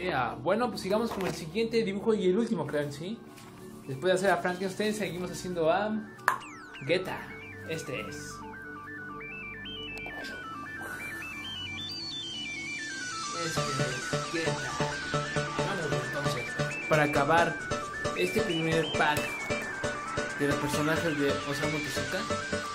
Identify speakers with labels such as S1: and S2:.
S1: Bueno, pues sigamos con el siguiente dibujo y el último, creo en sí. Después de hacer a Frankenstein, seguimos haciendo a Geta. Este es. Geta. Vamos entonces. Para acabar este primer pack de los personajes de Osamu Tezuka,